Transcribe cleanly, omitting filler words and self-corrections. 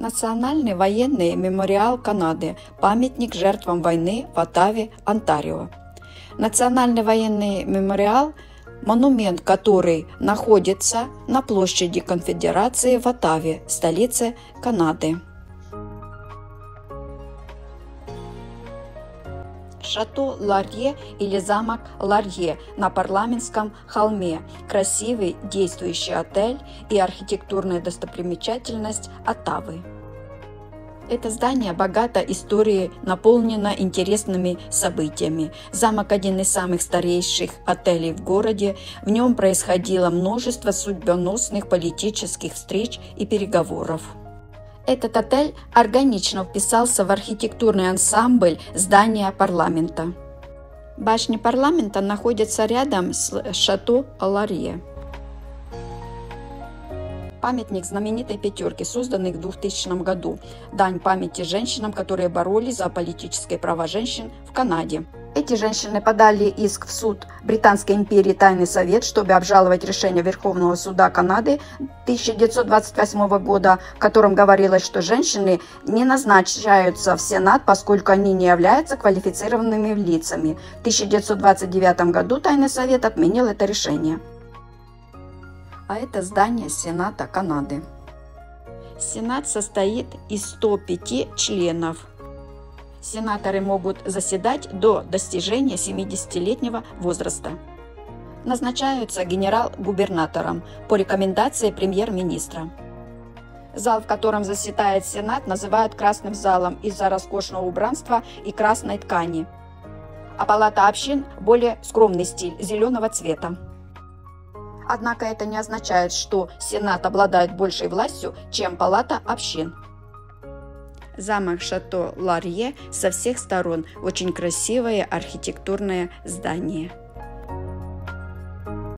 Национальный военный мемориал Канады – памятник жертвам войны в Оттаве, Онтарио. Национальный военный мемориал – монумент, который находится на площади Конфедерации в Оттаве, столице Канады. Шато Ларье или замок Ларье на Парламентском холме – красивый действующий отель и архитектурная достопримечательность Оттавы. Это здание богато историей, наполнено интересными событиями. Замок – один из самых старейших отелей в городе. В нем происходило множество судьбоносных политических встреч и переговоров. Этот отель органично вписался в архитектурный ансамбль здания парламента. Башня парламента находится рядом с Шато Ларье. Памятник знаменитой пятерки, созданный в 2000 году. Дань памяти женщинам, которые боролись за политические права женщин в Канаде. Эти женщины подали иск в суд Британской империи Тайный совет, чтобы обжаловать решение Верховного суда Канады 1928 года, в котором говорилось, что женщины не назначаются в Сенат, поскольку они не являются квалифицированными лицами. В 1929 году Тайный совет отменил это решение. А это здание Сената Канады. Сенат состоит из 105 членов. Сенаторы могут заседать до достижения 70-летнего возраста. Назначаются генерал-губернатором по рекомендации премьер-министра. Зал, в котором заседает Сенат, называют красным залом из-за роскошного убранства и красной ткани. А палата общин – более скромный стиль зеленого цвета. Однако это не означает, что Сенат обладает большей властью, чем палата общин. Замок Шато Ларье со всех сторон очень красивое архитектурное здание.